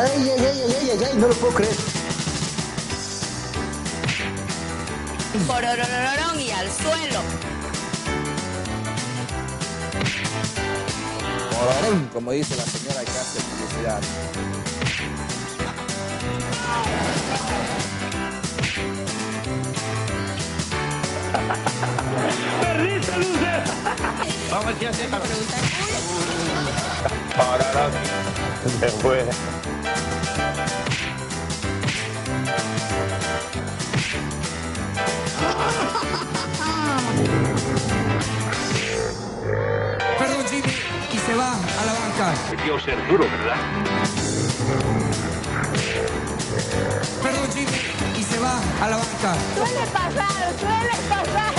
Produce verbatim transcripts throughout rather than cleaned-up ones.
Ay, ay, ay, ay, ay, ay, no lo puedo creer. Pororororón y al suelo. Pororón, como dice la señora que hace publicidad. ¡Perdiste, Luce! Vamos a ver qué hace. Pororón. Se fue. Perdón, Jimmy, y se va a la banca. Debió ser duro, ¿verdad? Perdón, Jimmy, y se va a la banca. Suele pasar, suele pasar.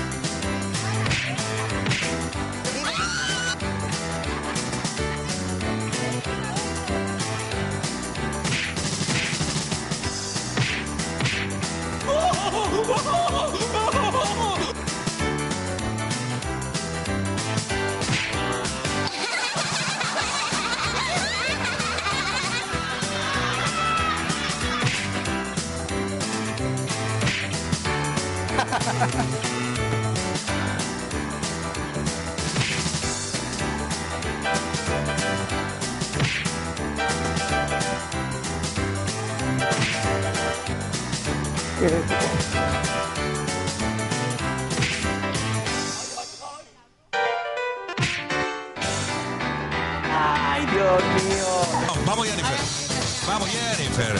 Ay, Dios mío. Vamos, Jennifer. Vamos, Jennifer.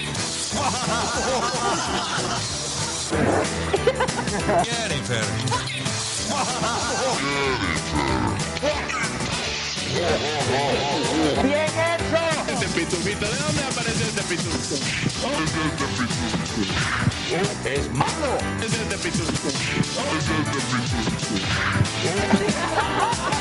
Jennifer. ¡Bien hecho! Este pitufito, ¿de dónde aparece este pitufito? ¡Es malo! Es este pitufito. ¡Es